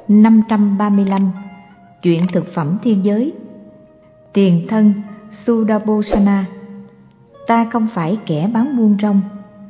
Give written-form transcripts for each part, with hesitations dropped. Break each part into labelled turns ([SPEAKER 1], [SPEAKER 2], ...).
[SPEAKER 1] 535. Chuyện thực phẩm thiên giới. Tiền thân Sudabosana. Ta không phải kẻ bán buôn rong.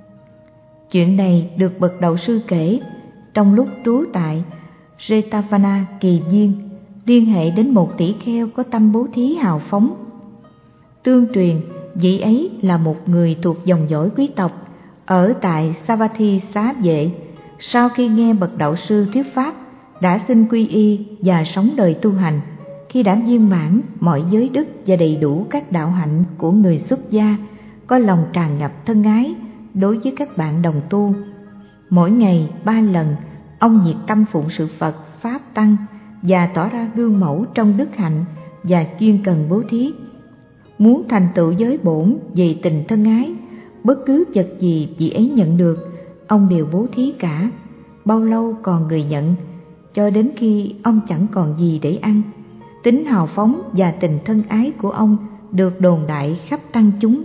[SPEAKER 1] Chuyện này được bậc đạo sư kể trong lúc trú tại Jetavana Kỳ Viên, liên hệ đến một tỷ kheo có tâm bố thí hào phóng. Tương truyền vị ấy là một người thuộc dòng dõi quý tộc ở tại Savatthi Xá Vệ. Sau khi nghe bậc đạo sư thuyết pháp, đã xin quy y và sống đời tu hành. Khi đã viên mãn mọi giới đức và đầy đủ các đạo hạnh của người xuất gia, có lòng tràn ngập thân ái đối với các bạn đồng tu. Mỗi ngày 3 lần, ông nhiệt tâm phụng sự Phật, Pháp, Tăng và tỏ ra gương mẫu trong đức hạnh và chuyên cần bố thí. Muốn thành tựu giới bổn về tình thân ái, bất cứ vật gì vị ấy nhận được, ông đều bố thí cả, bao lâu còn người nhận, cho đến khi ông chẳng còn gì để ăn. Tính hào phóng và tình thân ái của ông được đồn đại khắp tăng chúng.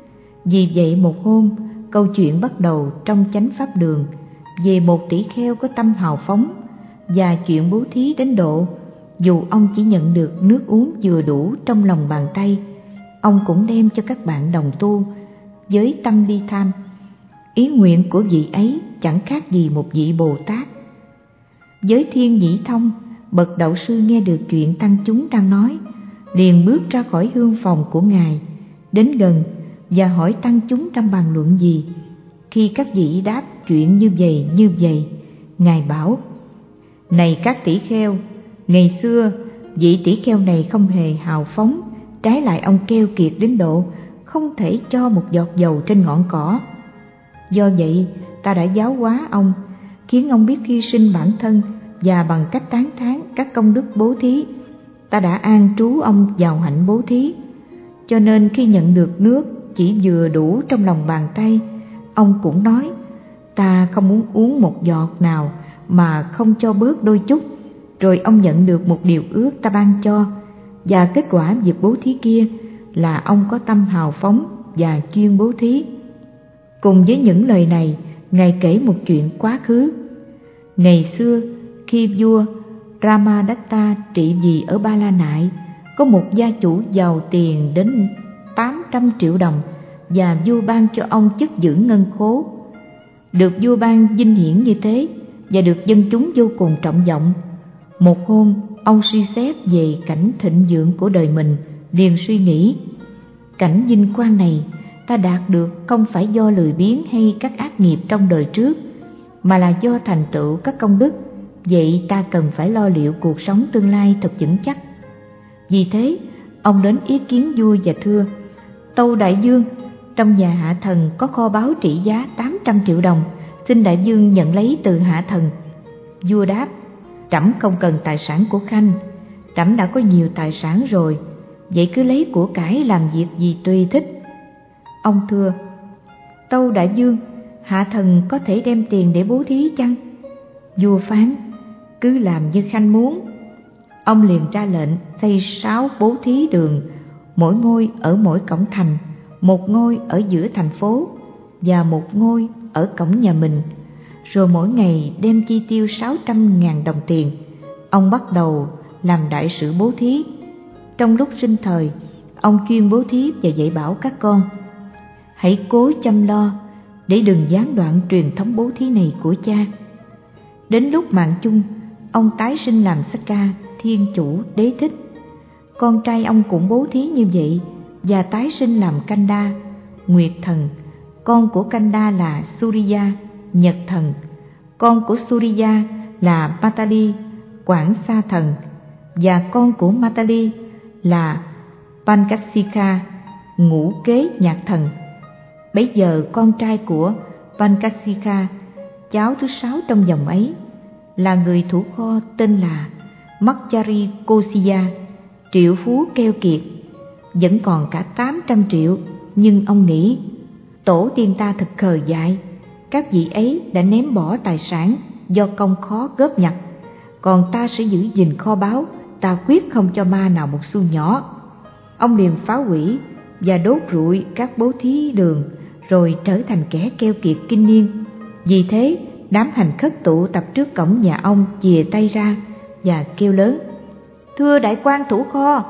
[SPEAKER 1] Vì vậy một hôm, câu chuyện bắt đầu trong chánh pháp đường về một tỷ kheo có tâm hào phóng và chuyện bố thí đến độ dù ông chỉ nhận được nước uống vừa đủ trong lòng bàn tay, ông cũng đem cho các bạn đồng tu với tâm bi tham. Ý nguyện của vị ấy chẳng khác gì một vị Bồ Tát. Với thiên nhĩ thông, bậc đạo sư nghe được chuyện tăng chúng đang nói, liền bước ra khỏi hương phòng của ngài, đến gần và hỏi tăng chúng đang bàn luận gì. Khi các vị đáp chuyện như vậy, ngài bảo: Này các tỷ kheo, ngày xưa vị tỷ kheo này không hề hào phóng, trái lại ông keo kiệt đến độ không thể cho một giọt dầu trên ngọn cỏ. Do vậy ta đã giáo hóa ông, khiến ông biết hy sinh bản thân, và bằng cách tán thán các công đức bố thí, ta đã an trú ông vào hạnh bố thí. Cho nên khi nhận được nước chỉ vừa đủ trong lòng bàn tay, ông cũng nói: Ta không muốn uống một giọt nào mà không cho bớt đôi chút. Rồi ông nhận được một điều ước ta ban cho, và kết quả việc bố thí kia là ông có tâm hào phóng và chuyên bố thí. Cùng với những lời này, ngài kể một chuyện quá khứ. Ngày xưa, khi vua Ramadatta trị vì ở Ba La Nại, có một gia chủ giàu tiền đến 800 triệu đồng, và vua ban cho ông chức giữ ngân khố. Được vua ban vinh hiển như thế và được dân chúng vô cùng trọng vọng, một hôm ông suy xét về cảnh thịnh vượng của đời mình, liền suy nghĩ: cảnh vinh quang này ta đạt được không phải do lười biếng hay các ác nghiệp trong đời trước, mà là do thành tựu các công đức. Vậy ta cần phải lo liệu cuộc sống tương lai thật vững chắc. Vì thế ông đến ý kiến vua và thưa: Tâu đại vương, trong nhà hạ thần có kho báu trị giá 800 triệu đồng, xin đại vương nhận lấy từ hạ thần. Vua đáp: Trẫm không cần tài sản của khanh, trẫm đã có nhiều tài sản rồi, vậy cứ lấy của cải làm việc gì tùy thích. Ông thưa: Tâu đại vương, hạ thần có thể đem tiền để bố thí chăng? Vua phán: Cứ làm như khanh muốn. Ông liền ra lệnh xây 6 bố thí đường, mỗi ngôi ở mỗi cổng thành, một ngôi ở giữa thành phố và một ngôi ở cổng nhà mình. Rồi mỗi ngày đem chi tiêu 600.000 đồng tiền. Ông bắt đầu làm đại sự bố thí. Trong lúc sinh thời, ông chuyên bố thí và dạy bảo các con: Hãy cố chăm lo để đừng gián đoạn truyền thống bố thí này của cha. Đến lúc mạng chung, ông tái sinh làm Sakka Thiên Chủ Đế Thích. Con trai ông cũng bố thí như vậy và tái sinh làm Kanda Nguyệt Thần. Con của Kanda là Surya Nhật Thần. Con của Surya là Matali Quảng Sa Thần. Và con của Matali là Pankasika Ngũ Kế Nhạc Thần. Bấy giờ con trai của Pankasika, cháu thứ 6 trong dòng ấy, là người thủ kho tên là Makchari Kosiya, triệu phú keo kiệt, vẫn còn cả 800 triệu. Nhưng ông nghĩ: Tổ tiên ta thật khờ dại, các vị ấy đã ném bỏ tài sản do công khó góp nhặt, còn ta sẽ giữ gìn kho báu, ta quyết không cho ma nào một xu nhỏ. Ông liền phá hủy và đốt rụi các bố thí đường, rồi trở thành kẻ keo kiệt kinh niên. Vì thế đám hành khất tụ tập trước cổng nhà ông chìa tay ra, và kêu lớn: "Thưa đại quan thủ kho,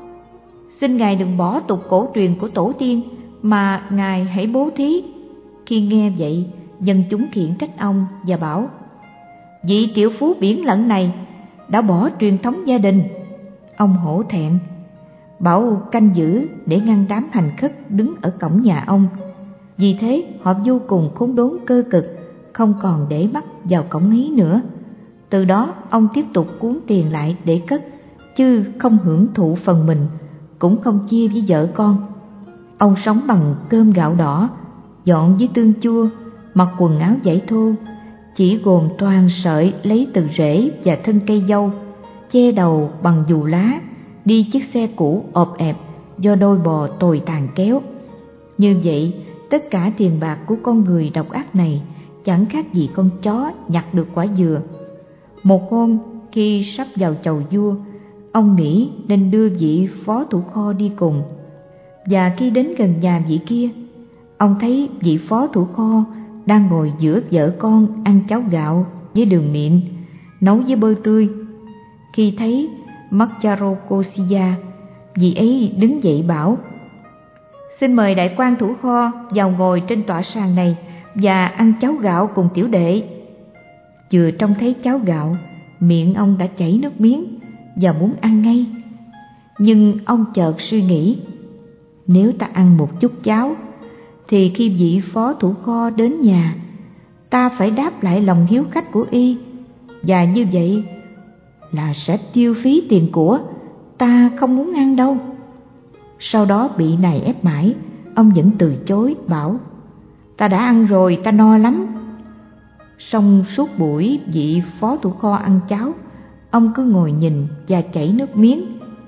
[SPEAKER 1] xin ngài đừng bỏ tục cổ truyền của tổ tiên, mà ngài hãy bố thí." Khi nghe vậy, dân chúng khiển trách ông và bảo: "Vị triệu phú biển lận này đã bỏ truyền thống gia đình." Ông hổ thẹn, bảo canh giữ để ngăn đám hành khất đứng ở cổng nhà ông. Vì thế họ vô cùng khốn đốn cơ cực, không còn để mắt vào cổng ấy nữa. Từ đó ông tiếp tục cuốn tiền lại để cất, chứ không hưởng thụ phần mình, cũng không chia với vợ con. Ông sống bằng cơm gạo đỏ, dọn với tương chua, mặc quần áo vải thô, chỉ gồm toàn sợi lấy từ rễ và thân cây dâu, che đầu bằng dù lá, đi chiếc xe cũ ọp ẹp do đôi bò tồi tàn kéo. Như vậy, tất cả tiền bạc của con người độc ác này chẳng khác gì con chó nhặt được quả dừa. Một hôm, khi sắp vào chầu vua, ông nghĩ nên đưa vị phó thủ kho đi cùng. Và khi đến gần nhà vị kia, ông thấy vị phó thủ kho đang ngồi giữa vợ con ăn cháo gạo với đường mịn, nấu với bơ tươi. Khi thấy Macharokosia, vị ấy đứng dậy bảo: "Xin mời đại quan thủ kho vào ngồi trên tọa sàn này và ăn cháo gạo cùng tiểu đệ." Vừa trông thấy cháo gạo, miệng ông đã chảy nước miếng và muốn ăn ngay. Nhưng ông chợt suy nghĩ, nếu ta ăn một chút cháo, thì khi vị phó thủ kho đến nhà, ta phải đáp lại lòng hiếu khách của y, và như vậy là sẽ tiêu phí tiền của, ta không muốn ăn đâu. Sau đó bị nài ép mãi, ông vẫn từ chối, bảo: "Ta đã ăn rồi, ta no lắm." Xong suốt buổi vị phó thủ kho ăn cháo, ông cứ ngồi nhìn và chảy nước miếng.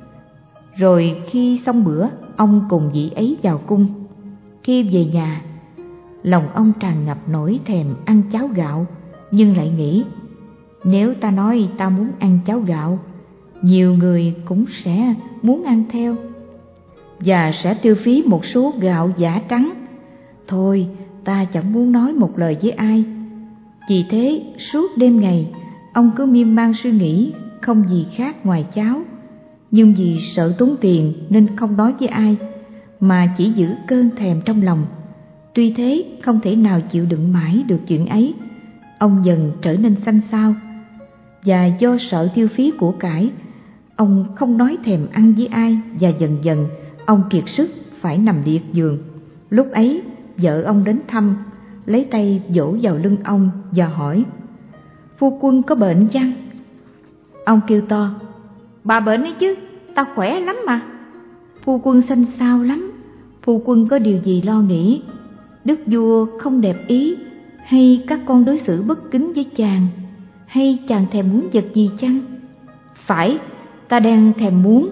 [SPEAKER 1] Rồi khi xong bữa, ông cùng vị ấy vào cung. Khi về nhà, lòng ông tràn ngập nỗi thèm ăn cháo gạo, nhưng lại nghĩ, nếu ta nói ta muốn ăn cháo gạo, nhiều người cũng sẽ muốn ăn theo và sẽ tiêu phí một số gạo giả trắng. Thôi, ta chẳng muốn nói một lời với ai. Vì thế suốt đêm ngày ông cứ miên man suy nghĩ không gì khác ngoài cháo. Nhưng vì sợ tốn tiền nên không nói với ai, mà chỉ giữ cơn thèm trong lòng. Tuy thế không thể nào chịu đựng mãi được chuyện ấy, ông dần trở nên xanh xao. Và do sợ tiêu phí của cải, ông không nói thèm ăn với ai, và dần dần ông kiệt sức phải nằm liệt giường. Lúc ấy vợ ông đến thăm, lấy tay vỗ vào lưng ông và hỏi: "Phu quân có bệnh chăng?" Ông kêu to: "Bà bệnh ấy chứ, ta khỏe lắm mà." Phu quân xanh xao lắm. Phu quân có điều gì lo nghĩ? Đức vua không đẹp ý, hay các con đối xử bất kính với chàng, hay chàng thèm muốn vật gì chăng? Phải, ta đang thèm muốn.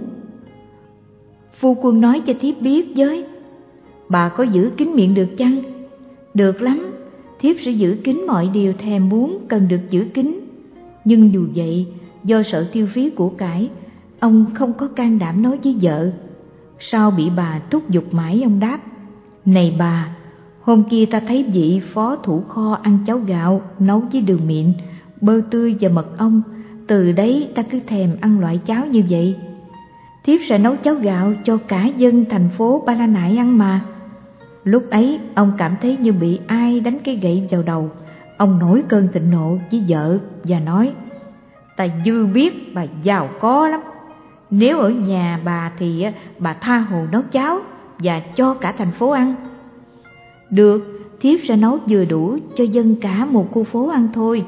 [SPEAKER 1] Phu quân nói cho thiếp biết với. Bà có giữ kín miệng được chăng? Được lắm, thiếp sẽ giữ kín mọi điều thèm muốn cần được giữ kín. Nhưng dù vậy, do sợ tiêu phí của cải, ông không có can đảm nói với vợ. Sau bị bà thúc giục mãi, ông đáp: "Này bà, hôm kia ta thấy vị phó thủ kho ăn cháo gạo nấu với đường mịn, bơ tươi và mật ong. Từ đấy ta cứ thèm ăn loại cháo như vậy. Thiếp sẽ nấu cháo gạo cho cả dân thành phố Ba La Nại ăn mà." Lúc ấy ông cảm thấy như bị ai đánh cái gậy vào đầu. Ông nổi cơn thịnh nộ với vợ và nói: "Ta dư biết bà giàu có lắm. Nếu ở nhà bà thì bà tha hồ nấu cháo và cho cả thành phố ăn." "Được, thiếp sẽ nấu vừa đủ cho dân cả một khu phố ăn thôi."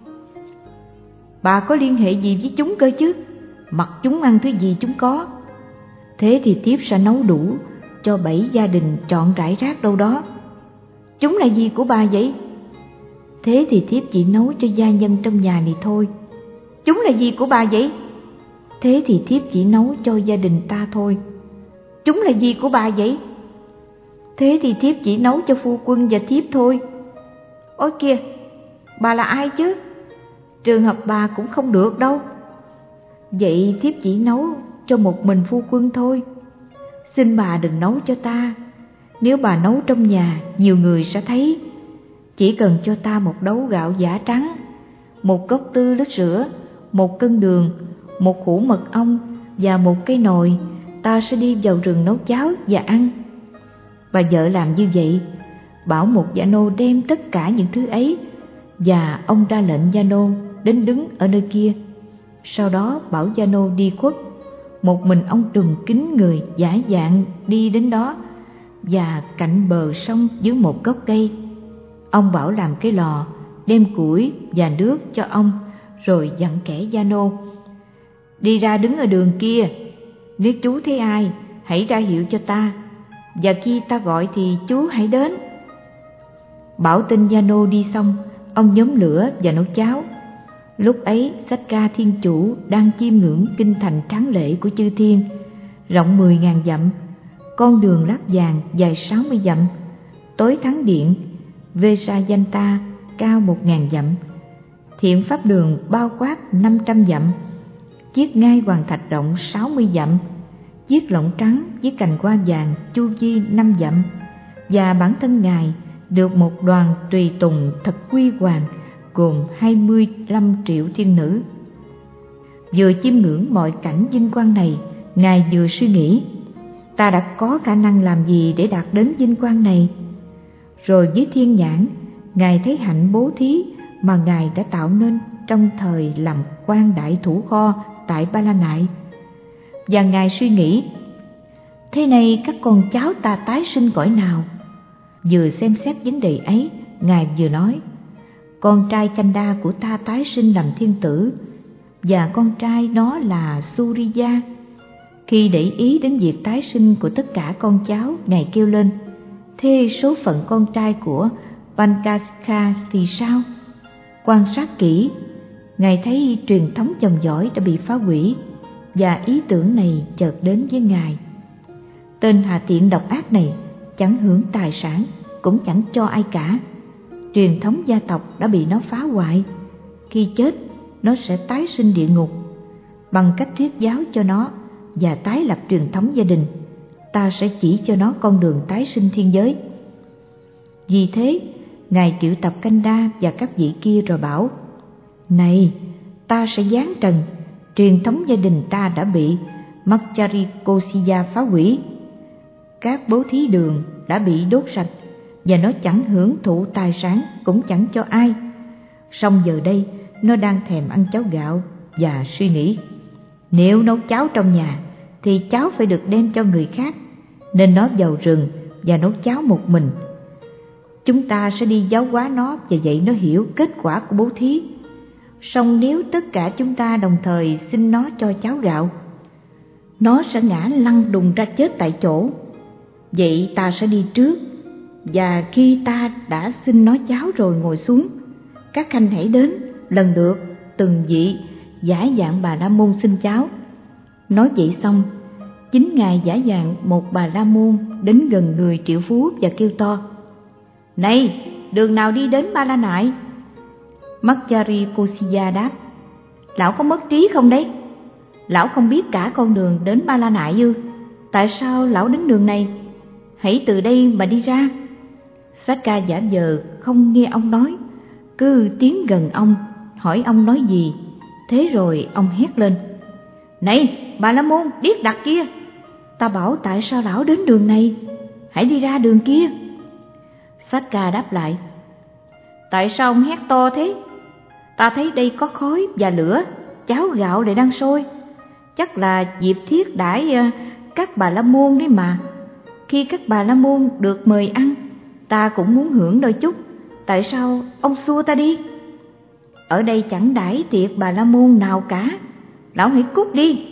[SPEAKER 1] "Bà có liên hệ gì với chúng cơ chứ? Mặc chúng ăn thứ gì chúng có." "Thế thì thiếp sẽ nấu đủ cho 7 gia đình trọn rải rác đâu đó." "Chúng là gì của bà vậy?" "Thế thì thiếp chỉ nấu cho gia nhân trong nhà này thôi." "Chúng là gì của bà vậy?" "Thế thì thiếp chỉ nấu cho gia đình ta thôi." "Chúng là gì của bà vậy?" "Thế thì thiếp chỉ nấu cho phu quân và thiếp thôi." "Ôi kìa, bà là ai chứ? Trường hợp bà cũng không được đâu." "Vậy thiếp chỉ nấu cho một mình phu quân thôi. Xin bà đừng nấu cho ta. Nếu bà nấu trong nhà, nhiều người sẽ thấy. Chỉ cần cho ta một đấu gạo giả trắng, một cốc tư lít sữa, 1 cân đường, 1 hũ mật ong và 1 cây nồi, ta sẽ đi vào rừng nấu cháo và ăn. Bà vợ làm như vậy, bảo một gia nô đem tất cả những thứ ấy, và ông ra lệnh gia nô đến đứng ở nơi kia. Sau đó bảo gia nô đi khuất. Một mình ông trùm kín người giả dạng đi đến đó, và cạnh bờ sông dưới một gốc cây. Ông bảo làm cái lò, đem củi và nước cho ông, rồi dặn kẻ gia nô: đi ra đứng ở đường kia, nếu chú thấy ai hãy ra hiệu cho ta, và khi ta gọi thì chú hãy đến. Bảo tên gia nô đi xong, ông nhóm lửa và nấu cháo. Lúc ấy Sách-ca Thiên Chủ đang chiêm ngưỡng kinh thành tráng lệ của chư thiên, rộng 10.000 dặm, con đường lát vàng dài 60 dặm, tối thắng điện Vesayanta cao 1.000 dặm, thiện pháp đường bao quát 500 dặm, chiếc ngai hoàng thạch rộng 60 dặm, chiếc lọng trắng với cành hoa vàng chu vi 5 dặm, và bản thân Ngài được một đoàn tùy tùng thật quy hoàng gồm 25 triệu thiên nữ. Vừa chiêm ngưỡng mọi cảnh vinh quang này, Ngài vừa suy nghĩ: ta đã có khả năng làm gì để đạt đến vinh quang này? Rồi với thiên nhãn, Ngài thấy hạnh bố thí mà Ngài đã tạo nên trong thời làm quan đại thủ kho tại Ba La Nại. Và Ngài suy nghĩ: thế này các con cháu ta tái sinh cõi nào? Vừa xem xét vấn đề ấy, Ngài vừa nói: con trai Kanda của ta tái sinh làm thiên tử, và con trai nó là Suriya. Khi để ý đến việc tái sinh của tất cả con cháu, Ngài kêu lên: thế số phận con trai của Pankashka thì sao? Quan sát kỹ, Ngài thấy truyền thống dòng dõi đã bị phá hủy, và ý tưởng này chợt đến với Ngài: tên hà tiện độc ác này chẳng hưởng tài sản, cũng chẳng cho ai cả. Truyền thống gia tộc đã bị nó phá hoại. Khi chết, nó sẽ tái sinh địa ngục. Bằng cách thuyết giáo cho nó và tái lập truyền thống gia đình, ta sẽ chỉ cho nó con đường tái sinh thiên giới. Vì thế, Ngài triệu tập Kanda và các vị kia rồi bảo: này, ta sẽ giáng trần, truyền thống gia đình ta đã bị Macharikosiya phá hủy. Các bố thí đường đã bị đốt sạch, và nó chẳng hưởng thụ tài sản, cũng chẳng cho ai. Song giờ đây nó đang thèm ăn cháo gạo và suy nghĩ: nếu nấu cháo trong nhà thì cháo phải được đem cho người khác, nên nó vào rừng và nấu cháo một mình. Chúng ta sẽ đi giáo hóa nó và dạy nó hiểu kết quả của bố thí. Song nếu tất cả chúng ta đồng thời xin nó cho cháo gạo, nó sẽ ngã lăn đùng ra chết tại chỗ. Vậy ta sẽ đi trước, và khi ta đã xin nó cháo rồi ngồi xuống, các khanh hãy đến lần lượt từng vị giả dạng Bà La Môn xin cháo. Nói vậy xong, chính Ngài giả dạng một Bà La Môn đến gần người triệu phú và kêu to: này, đường nào đi đến Ba La Nại? Macharikosiya đáp: lão có mất trí không đấy? Lão không biết cả con đường đến Ba La Nại ư? Tại sao lão đến đường này? Hãy từ đây mà đi ra. Sách-ca giả vờ không nghe ông nói, cứ tiến gần ông, hỏi ông nói gì. Thế rồi ông hét lên: này, Bà La Môn điếc đặc kia! Ta bảo tại sao lão đến đường này? Hãy đi ra đường kia. Sách-ca đáp lại: tại sao ông hét to thế? Ta thấy đây có khói và lửa, cháo gạo lại đang sôi. Chắc là dịp thiết đãi các Bà La Môn đấy mà. Khi các Bà La Môn được mời ăn, ta cũng muốn hưởng đôi chút. Tại sao ông xua ta đi? Ở đây chẳng đãi tiệc Bà La Môn nào cả. Lão hãy cút đi.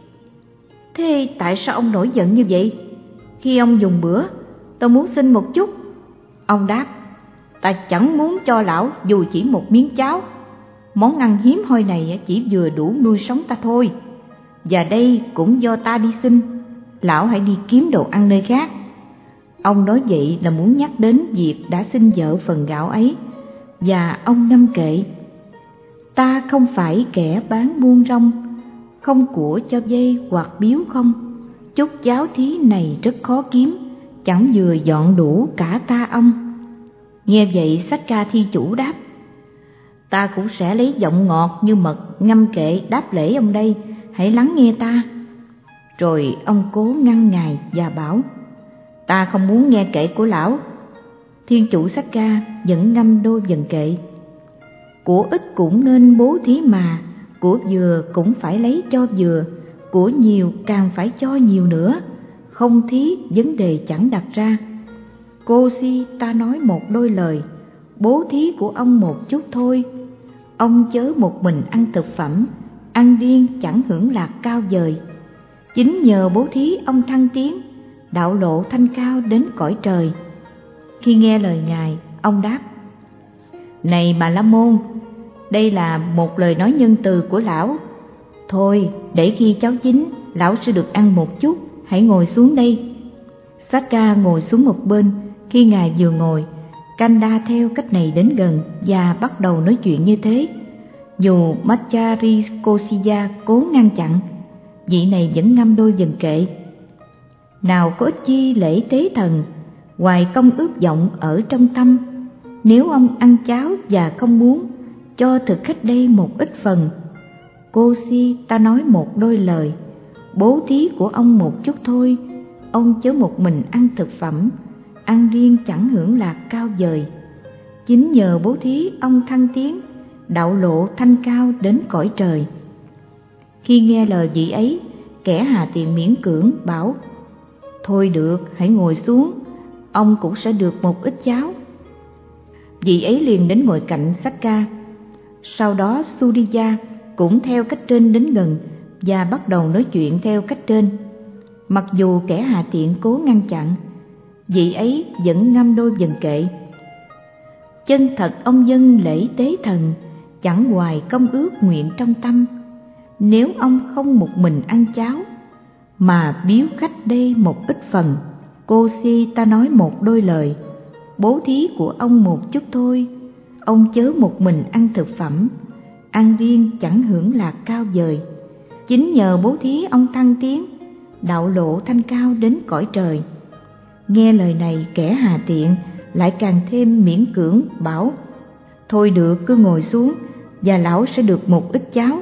[SPEAKER 1] Thế tại sao ông nổi giận như vậy? Khi ông dùng bữa, tôi muốn xin một chút. Ông đáp: ta chẳng muốn cho lão dù chỉ một miếng cháo. Món ăn hiếm hoi này chỉ vừa đủ nuôi sống ta thôi. Và đây cũng do ta đi xin. Lão hãy đi kiếm đồ ăn nơi khác. Ông nói vậy là muốn nhắc đến việc đã xin vợ phần gạo ấy. Và ông ngâm kệ: ta không phải kẻ bán buôn rong, không của cho vay hoặc biếu không. Chút cháo thí này rất khó kiếm, chẳng vừa dọn đủ cả ta ông. Nghe vậy Sách-ca Thi Chủ đáp: Ta cũng sẽ lấy giọng ngọt như mật ngâm kệ đáp lễ ông đây, hãy lắng nghe ta. Rồi ông cố ngăn ngài và bảo: Ta không muốn nghe kệ của lão. Thiên chủ Sakka vẫn ngâm đôi vần kệ: Của ít cũng nên bố thí mà, của vừa cũng phải lấy cho vừa, của nhiều càng phải cho nhiều nữa, không thí vấn đề chẳng đặt ra. Cô si ta nói một đôi lời, bố thí của ông một chút thôi. Ông chớ một mình ăn thực phẩm, ăn riêng chẳng hưởng lạc cao vời. Chính nhờ bố thí ông thăng tiến, đạo lộ thanh cao đến cõi trời. Khi nghe lời ngài, ông đáp: Này Bà La Môn, đây là một lời nói nhân từ của lão. Thôi, để khi cháu chín, lão sẽ được ăn một chút, hãy ngồi xuống đây. Sakka ngồi xuống một bên. Khi ngài vừa ngồi, Kanda theo cách này đến gần và bắt đầu nói chuyện như thế. Dù Macharikosiya cố ngăn chặn, vị này vẫn ngâm đôi vần kệ: Nào có ích chi lễ tế thần, hoài công ước vọng ở trong tâm. Nếu ông ăn cháo và không muốn, cho thực khách đây một ít phần. Cô si ta nói một đôi lời, bố thí của ông một chút thôi. Ông chớ một mình ăn thực phẩm, ăn riêng chẳng hưởng lạc cao vời. Chính nhờ bố thí ông thăng tiến, đạo lộ thanh cao đến cõi trời. Khi nghe lời vị ấy, kẻ hà tiện miễn cưỡng bảo: Thôi được, hãy ngồi xuống, ông cũng sẽ được một ít cháo. Vị ấy liền đến ngồi cạnh Sakka. Sau đó Suriya cũng theo cách trên đến gần và bắt đầu nói chuyện theo cách trên. Mặc dù kẻ hà tiện cố ngăn chặn, vị ấy vẫn ngâm đôi vần kệ: Chân thật ông dân lễ tế thần, chẳng hoài công ước nguyện trong tâm. Nếu ông không một mình ăn cháo, mà biếu khách đây một ít phần. Cô si ta nói một đôi lời, bố thí của ông một chút thôi. Ông chớ một mình ăn thực phẩm, ăn riêng chẳng hưởng lạc cao vời. Chính nhờ bố thí ông thăng tiến, đạo lộ thanh cao đến cõi trời. Nghe lời này, kẻ hà tiện lại càng thêm miễn cưỡng bảo: Thôi được, cứ ngồi xuống và lão sẽ được một ít cháo.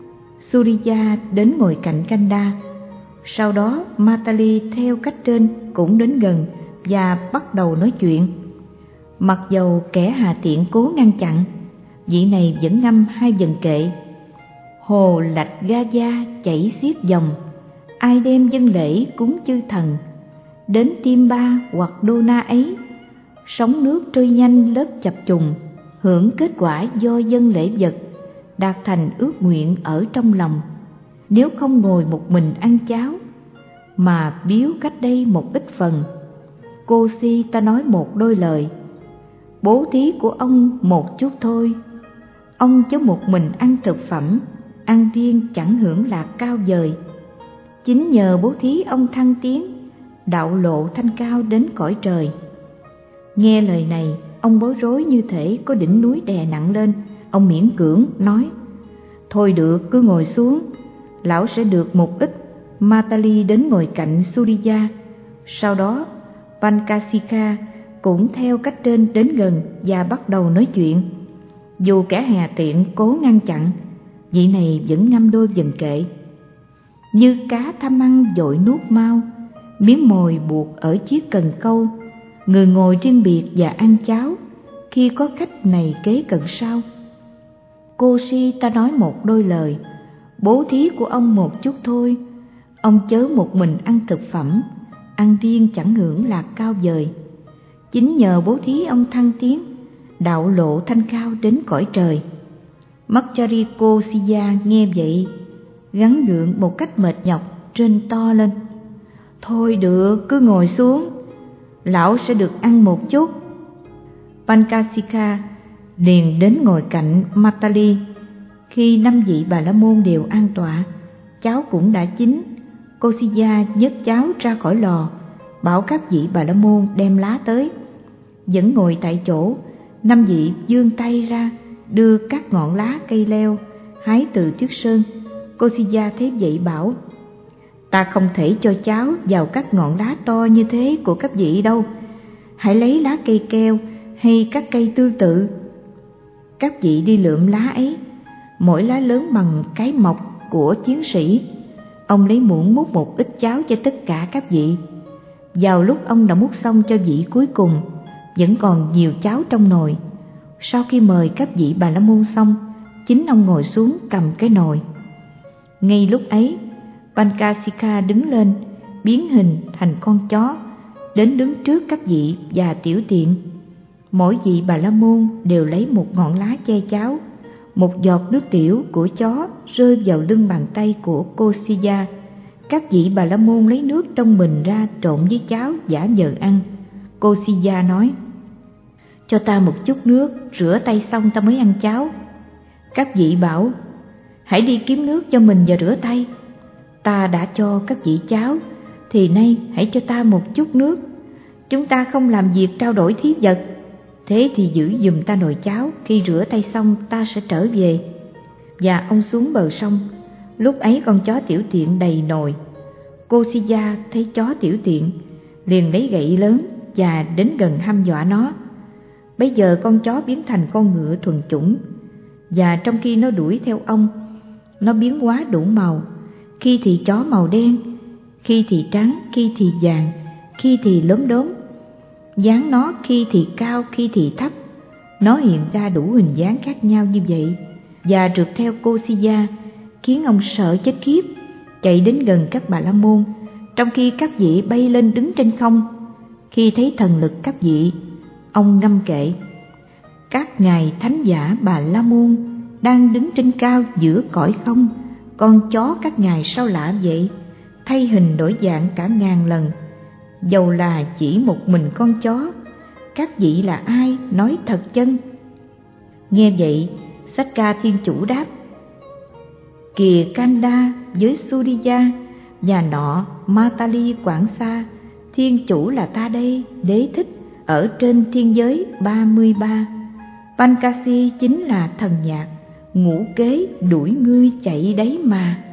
[SPEAKER 1] Suriya đến ngồi cạnh Kanda. Sau đó Matali theo cách trên cũng đến gần và bắt đầu nói chuyện. Mặc dầu kẻ hà tiện cố ngăn chặn, vị này vẫn ngâm hai vần kệ: Hồ lạch Gaya chảy xiết dòng, ai đem dân lễ cúng chư thần. Đến Tim Ba hoặc Đô Na ấy, sóng nước trôi nhanh lớp chập trùng, hưởng kết quả do dân lễ vật, đạt thành ước nguyện ở trong lòng. Nếu không ngồi một mình ăn cháo, mà biếu cách đây một ít phần. Cô si ta nói một đôi lời, bố thí của ông một chút thôi. Ông chớ một mình ăn thực phẩm, ăn riêng chẳng hưởng lạc cao vời. Chính nhờ bố thí ông thăng tiến, đạo lộ thanh cao đến cõi trời. Nghe lời này, ông bối rối như thể có đỉnh núi đè nặng lên. Ông miễn cưỡng nói: Thôi được, cứ ngồi xuống, lão sẽ được một ít. Matali đến ngồi cạnh Suriya. Sau đó Pankasika cũng theo cách trên đến gần và bắt đầu nói chuyện. Dù kẻ hà tiện cố ngăn chặn, vị này vẫn ngâm đôi vần kệ: Như cá tham ăn vội nuốt mau, miếng mồi buộc ở chiếc cần câu. Người ngồi riêng biệt và ăn cháo, khi có khách này kế cận sau. Cô si ta nói một đôi lời, bố thí của ông một chút thôi. Ông chớ một mình ăn thực phẩm, ăn riêng chẳng hưởng lạc cao vời. Chính nhờ bố thí ông thăng tiến, đạo lộ thanh cao đến cõi trời. Macharikosiya nghe vậy, gắng gượng một cách mệt nhọc, rên to lên: Thôi được, cứ ngồi xuống, lão sẽ được ăn một chút. Pankasika liền đến ngồi cạnh Matali. Khi 5 vị Bà La Môn đều an tọa, cháo cũng đã chín. Kosiya nhấc cháo ra khỏi lò, bảo các vị Bà La Môn đem lá tới. Vẫn ngồi tại chỗ, 5 vị vươn tay ra đưa các ngọn lá cây leo hái từ trước sơn. Kosiya thấy vậy bảo: Ta không thể cho cháo vào các ngọn lá to như thế của các vị đâu, hãy lấy lá cây keo hay các cây tương tự. Các vị đi lượm lá ấy, mỗi lá lớn bằng cái mộc của chiến sĩ. Ông lấy muỗng múc một ít cháo cho tất cả các vị. Vào lúc ông đã múc xong cho vị cuối cùng, vẫn còn nhiều cháo trong nồi. Sau khi mời các vị Bà La Môn xong, chính ông ngồi xuống cầm cái nồi. Ngay lúc ấy, Pancasika đứng lên, biến hình thành con chó, đến đứng trước các vị và tiểu tiện. Mỗi vị Bà La Môn đều lấy một ngọn lá che cháo. Một giọt nước tiểu của chó rơi vào lưng bàn tay của Kosiya. Các vị Bà La Môn lấy nước trong bình ra trộn với cháo giả vờ ăn. Kosiya nói: cho ta một chút nước, rửa tay xong ta mới ăn cháo. Các vị bảo: hãy đi kiếm nước cho mình và rửa tay. Ta đã cho các vị cháo, thì nay hãy cho ta một chút nước. Chúng ta không làm việc trao đổi thí vật. Thế thì giữ giùm ta nồi cháo, khi rửa tay xong ta sẽ trở về. Và ông xuống bờ sông. Lúc ấy con chó tiểu tiện đầy nồi. Kosiya thấy chó tiểu tiện, liền lấy gậy lớn và đến gần hăm dọa nó. Bây giờ con chó biến thành con ngựa thuần chủng, và trong khi nó đuổi theo ông, nó biến hóa đủ màu. Khi thì chó màu đen, khi thì trắng, khi thì vàng, khi thì lốm đốm. Dáng nó khi thì cao, khi thì thấp. Nó hiện ra đủ hình dáng khác nhau như vậy, và rượt theo Kosiya, khiến ông sợ chết khiếp, chạy đến gần các Bà La Môn, trong khi các vị bay lên đứng trên không. Khi thấy thần lực các vị, ông ngâm kệ: các ngài thánh giả Bà La Môn đang đứng trên cao giữa cõi không. Con chó các ngài sao lạ vậy, thay hình đổi dạng cả ngàn lần. Dầu là chỉ một mình con chó, các vị là ai nói thật chăng? Nghe vậy, Sakka Thiên Chủ đáp: kìa Kanda với Suriya và nọ Matali Quảng Sa, Thiên Chủ là ta đây, Đế Thích, ở trên thiên giới 33. Pankasi chính là thần nhạc, ngũ kế đuổi ngươi chạy đấy mà.